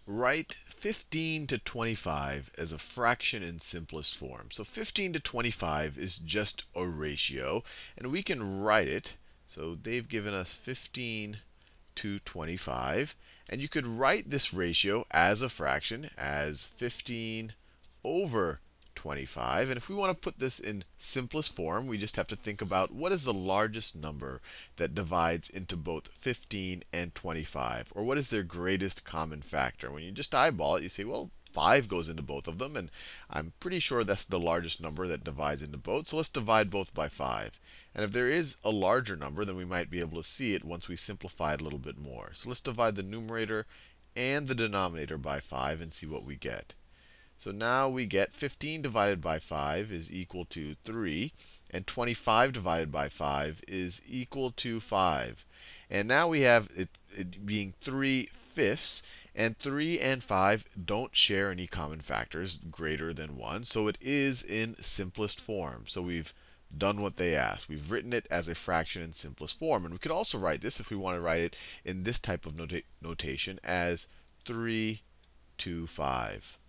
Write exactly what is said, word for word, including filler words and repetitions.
write fifteen to twenty-five as a fraction in simplest form. So fifteen to twenty-five is just a ratio, and we can write it. So they've given us fifteen to twenty-five. And you could write this ratio as a fraction, as fifteen over twenty-five. And if we want to put this in simplest form, we just have to think about what is the largest number that divides into both fifteen and twenty-five? Or what is their greatest common factor? When you just eyeball it, you say, well, five goes into both of them. And I'm pretty sure that's the largest number that divides into both. So let's divide both by five. And if there is a larger number, then we might be able to see it once we simplify it a little bit more. So let's divide the numerator and the denominator by five and see what we get. So now we get fifteen divided by five is equal to three. And twenty-five divided by five is equal to five. And now we have it, it being three fifths. And three and five don't share any common factors greater than one. So it is in simplest form. So we've done what they asked. We've written it as a fraction in simplest form. And we could also write this, if we want to write it in this type of nota notation, as three to five.